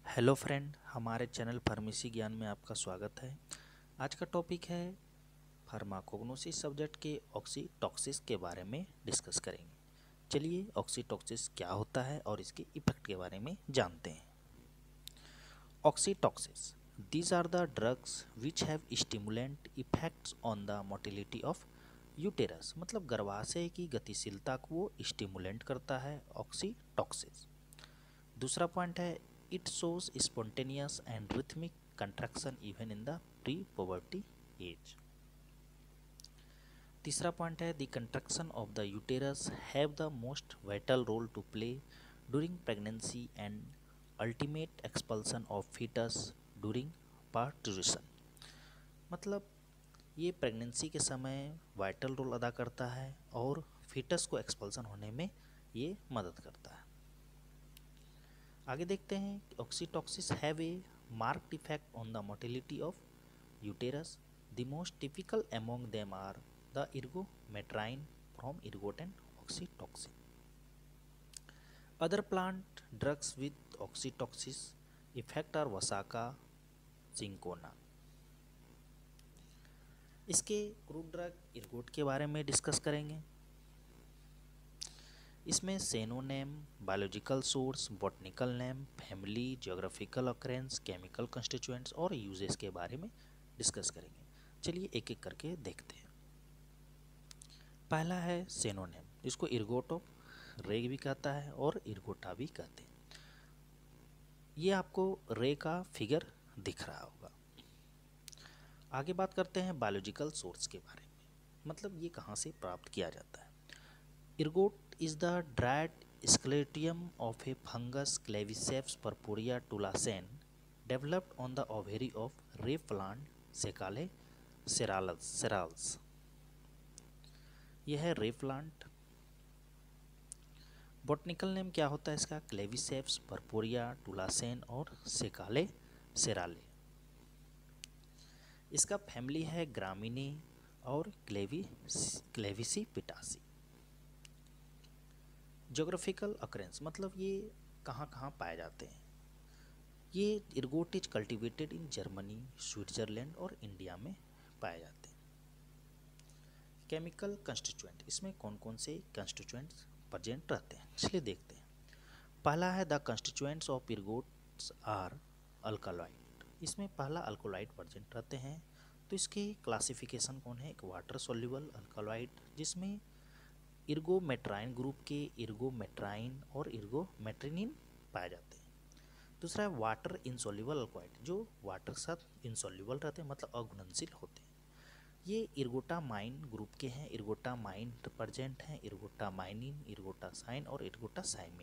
Hello friend, हमारे channel pharmacy ज्ञान में आपका स्वागत है। आज का टॉपिक है फार्माकोग्नोसिस सब्जेक्ट के ऑक्सीटॉक्सिस के बारे में डिस्कस करेंगे। चलिए ऑक्सीटॉक्सिस क्या होता है और इसके इफेक्ट के बारे में जानते हैं। Oxytocics these are the drugs which have stimulant effects on the motility of uterus, मतलब गर्भाशय की गतिशीलता को वो स्टिमुलेंट करता है ऑक्सीटॉक्सिस। दूसरा पॉइंट है it shows spontaneous and rhythmic contraction even in the pre puberty age. तीसरा पॉइंट है the contraction of the uterus have the most vital role to play during pregnancy and ultimate expulsion of foetus during parturition, मतलब ये pregnancy के समय vital role अदा करता है और फीटस को एक्सपल्सन होने में ये मदद करता है। आगे देखते हैं oxytocics have a marked effect on the motility of uterus. The most typical among them are the ergometrine from ergot and oxytocin. Other plant drugs with oxytocics effect are vasaka cinchona. इसके क्रूड ड्रग इर्गोट के बारे में discuss करेंगे। इसमें synonym, biological source, botanical name, family, geographical occurrence, chemical constituents और uses के बारे में डिस्कस करेंगे। चलिए एक एक करके देखते हैं। पहला है सेनोनेम, इसको इर्गोटो रे भी कहता है और इर्गोटा भी कहते हैं। ये आपको रे का फिगर दिख रहा होगा। आगे बात करते हैं बायोलॉजिकल सोर्स के बारे में, मतलब ये कहाँ से प्राप्त किया जाता है। Ergot is the dried sclerotium of a fungus Claviceps purpurea tulaceae developed on the ovary of ray plant Secale cerals। यह है रे प्लांट। बॉटनिकल नेम क्या होता है इसका? क्लेविसेप्स परपोरिया टुलासेन और सेकाले सेराले। इसका फैमिली है ग्रामिनी और क्लेविसी पिटासी। ज्योग्राफिकल अकरेंस, मतलब ये कहाँ कहाँ पाए जाते हैं। ये ergot is cultivated in Germany, Switzerland और इंडिया में पाए जाते हैं। केमिकल कंस्टिट्यूएंट, इसमें कौन कौन से कंस्टिट्यूएंट्स प्रेजेंट रहते हैं चलिए देखते हैं। पहला है the constituents of ergots are alkaloid. इसमें पहला अल्कोलाइड प्रेजेंट रहते हैं। तो इसकी क्लासिफिकेशन कौन है? एक वाटर सोल्यूबल अल्कालॉइड, जिसमें इर्गोमेट्राइन ग्रुप के इर्गोमेट्राइन और इर्गोमेट्रिनिन पाए जाते हैं। दूसरा है वाटर इंसोल्यूबल अल्कोलाइड, जो वाटर के साथ इंसोल्यूबल रहते हैं, मतलब अघुलनशील होते हैं। ये इर्गोटामाइन ग्रुप के हैं। इर्गोटामाइन प्रेजेंट हैं, इर्गोटामाइनिन, इर्गोटासाइन और इर्गोटासाइमिन।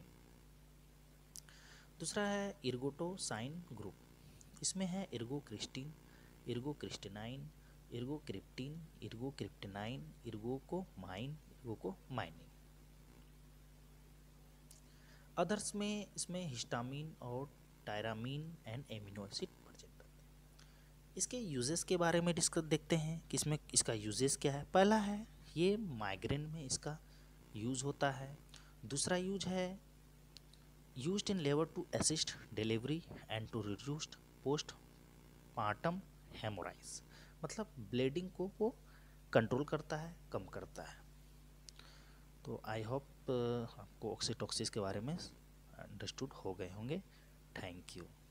दूसरा है इर्गोटोसाइन ग्रुप, इसमें है इर्गोक्रिस्टिन, इर्गोक्रिस्टिनाइन, इर्गोक्रिप्टिन, इर्गोक्रिप्टिनाइन, इर्गोकोमाइन, इर्गोकोमाइनिन। अदर्स में इसमें हिस्टामिन और tyramine and amino acid present रहते हैं। इसके यूजेस के बारे में डिस्कस देखते हैं कि इसमें इसका यूजेस क्या है। पहला है ये माइग्रेन में इसका यूज होता है। दूसरा यूज है used in labour to assist delivery and to reduced post partum haemorrhage, मतलब ब्लीडिंग को वो कंट्रोल करता है, कम करता है। तो आई होप आपको ऑक्सीटॉक्सिस के बारे में अंडरस्टूड हो गए होंगे। Thank you.